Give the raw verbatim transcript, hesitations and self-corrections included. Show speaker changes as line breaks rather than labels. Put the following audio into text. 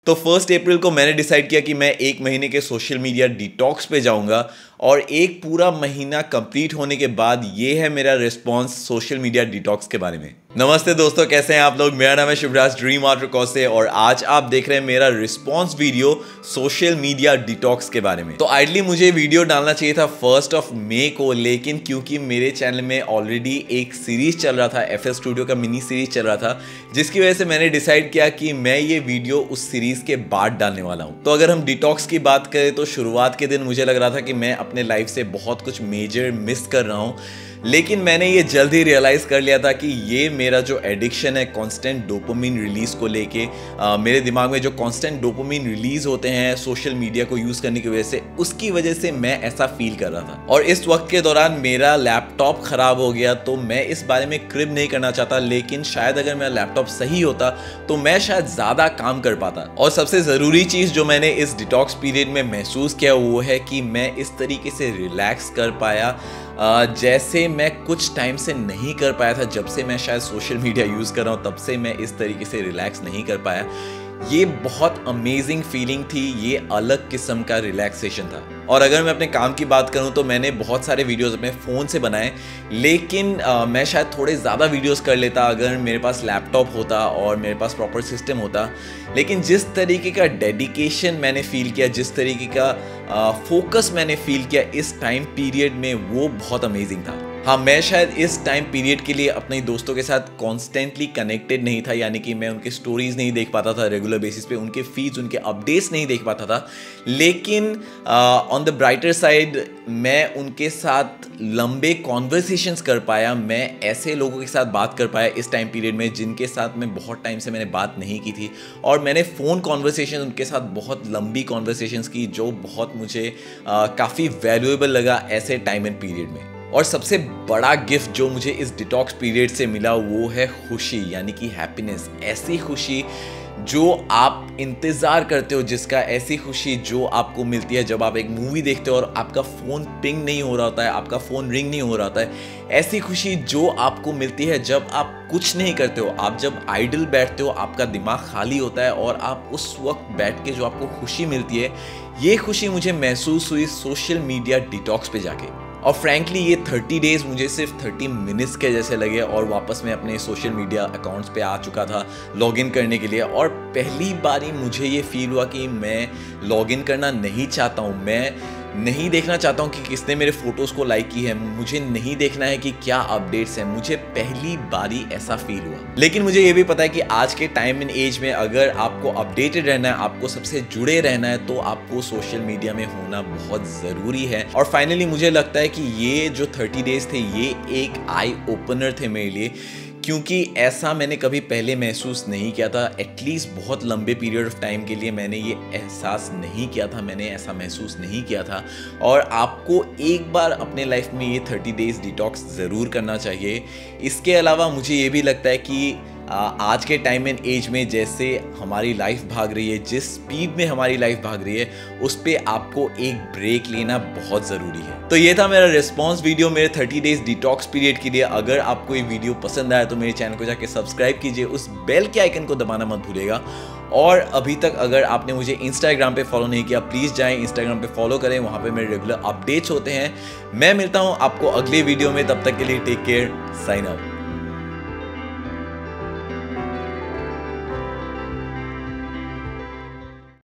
तो first April को मैंने डिसाइड किया कि मैं एक महीने के सोशल मीडिया डिटॉक्स पे जाऊंगा और एक पूरा महीना कंप्लीट होने के बाद ये है मेरा रिस्पॉन्स सोशल मीडिया डिटॉक्स के बारे में। नमस्ते दोस्तों, कैसे हैं आप लोग। मेरा नाम है शिवराज ड्रीम आर्ट कौसे और आज आप देख रहे हैं मेरा response video social media detox के बारे में। तो आइडली मुझे वीडियो डालना चाहिए था फर्स्ट ऑफ मई को, लेकिन क्योंकि मेरे चैनल में ऑलरेडी एक सीरीज चल रहा था, एफ एल स्टूडियो का मिनी सीरीज चल रहा था, जिसकी वजह से मैंने डिसाइड किया कि मैं ये वीडियो उस सीरीज के बाद डालने वाला हूँ। तो अगर हम डिटॉक्स की बात करें तो शुरुआत के दिन मुझे लग रहा था कि मैं अपने लाइफ से बहुत कुछ मेजर मिस कर रहा हूँ, लेकिन मैंने ये जल्द ही रियलाइज कर लिया था कि ये मेरा जो एडिक्शन है कांस्टेंट डोपामिन रिलीज को लेके, आ, मेरे दिमाग में जो कांस्टेंट डोपामिन रिलीज होते हैं सोशल मीडिया को यूज करने की वजह से, उसकी वजह से मैं ऐसा फील कर रहा था। और इस वक्त के दौरान मेरा लैपटॉप खराब हो गया, तो मैं इस बारे में क्रिब नहीं करना चाहता, लेकिन शायद अगर मेरा लैपटॉप सही होता तो मैं शायद ज्यादा काम कर पाता। और सबसे जरूरी चीज जो मैंने इस डिटॉक्स पीरियड में महसूस किया वो है कि मैं इस तरीके से रिलैक्स कर पाया Uh, जैसे मैं कुछ टाइम से नहीं कर पाया था। जब से मैं शायद सोशल मीडिया यूज़ कर रहा हूँ तब से मैं इस तरीके से रिलैक्स नहीं कर पाया। ये बहुत अमेजिंग फीलिंग थी, ये अलग किस्म का रिलैक्सेशन था। और अगर मैं अपने काम की बात करूं तो मैंने बहुत सारे वीडियोस अपने फ़ोन से बनाए, लेकिन आ, मैं शायद थोड़े ज़्यादा वीडियोस कर लेता अगर मेरे पास लैपटॉप होता और मेरे पास प्रॉपर सिस्टम होता। लेकिन जिस तरीके का डेडिकेशन मैंने फील किया, जिस तरीके का फोकस मैंने फील किया इस टाइम पीरियड में, वो बहुत अमेजिंग था। हाँ, मैं शायद इस टाइम पीरियड के लिए अपने दोस्तों के साथ कॉन्स्टेंटली कनेक्टेड नहीं था, यानी कि मैं उनके स्टोरीज नहीं देख पाता था रेगुलर बेसिस पे, उनके फीड्स, उनके अपडेट्स नहीं देख पाता था। लेकिन ऑन द ब्राइटर साइड मैं उनके साथ लंबे कॉन्वर्सेशंस कर पाया, मैं ऐसे लोगों के साथ बात कर पाया इस टाइम पीरियड में जिनके साथ मैं बहुत टाइम से मैंने बात नहीं की थी। और मैंने फ़ोन कॉन्वर्सेशन उनके साथ बहुत लंबी कॉन्वर्सेशंस की, जो बहुत मुझे काफ़ी वैल्यूएबल लगा ऐसे टाइम एंड पीरियड में। और सबसे बड़ा गिफ्ट जो मुझे इस डिटॉक्स पीरियड से मिला वो है खुशी, यानी कि हैप्पीनेस। ऐसी खुशी जो आप इंतज़ार करते हो, जिसका ऐसी खुशी जो आपको मिलती है जब आप एक मूवी देखते हो और आपका फ़ोन पिंग नहीं हो रहा होता है, आपका फ़ोन रिंग नहीं हो रहा होता है। ऐसी खुशी जो आपको मिलती है जब आप कुछ नहीं करते हो, आप जब आइडल बैठते हो, आपका दिमाग खाली होता है और आप उस वक्त बैठ के जो आपको खुशी मिलती है, ये खुशी मुझे महसूस हुई सोशल मीडिया डिटॉक्स पे जाके। और फ्रैंकली ये थर्टी डेज़ मुझे सिर्फ थर्टी मिनट्स के जैसे लगे और वापस मैं अपने सोशल मीडिया अकाउंट्स पे आ चुका था लॉगिन करने के लिए। और पहली बारी मुझे ये फील हुआ कि मैं लॉगिन करना नहीं चाहता हूँ, मैं नहीं देखना चाहता हूँ कि किसने मेरे फोटोज़ को लाइक की है, मुझे नहीं देखना है कि क्या अपडेट्स हैं। मुझे पहली बारी ऐसा फील हुआ। लेकिन मुझे ये भी पता है कि आज के टाइम एंड एज में अगर आपको अपडेटेड रहना है, आपको सबसे जुड़े रहना है, तो आपको सोशल मीडिया में होना बहुत ज़रूरी है। और फाइनली मुझे लगता है कि ये जो थर्टी डेज़ थे ये एक आई ओपनर थे मेरे लिए, क्योंकि ऐसा मैंने कभी पहले महसूस नहीं किया था। एटलीस्ट बहुत लंबे पीरियड ऑफ टाइम के लिए मैंने ये एहसास नहीं किया था, मैंने ऐसा महसूस नहीं किया था। और आपको एक बार अपने लाइफ में ये थर्टी डेज़ डिटॉक्स ज़रूर करना चाहिए। इसके अलावा मुझे ये भी लगता है कि आज के टाइम एंड एज में जैसे हमारी लाइफ भाग रही है, जिस स्पीड में हमारी लाइफ भाग रही है, उस पर आपको एक ब्रेक लेना बहुत ज़रूरी है। तो ये था मेरा रिस्पॉन्स वीडियो मेरे थर्टी डेज डिटॉक्स पीरियड के लिए। अगर आपको ये वीडियो पसंद आया तो मेरे चैनल को जाके सब्सक्राइब कीजिए, उस बेल के आइकन को दबाना मत भूलिएगा। और अभी तक अगर आपने मुझे इंस्टाग्राम पे फॉलो नहीं किया, प्लीज़ जाएं इंस्टाग्राम पे फॉलो करें, वहाँ पे मेरे रेगुलर अपडेट्स होते हैं। मैं मिलता हूँ आपको अगले वीडियो में, तब तक के लिए टेक केयर, साइन आउट।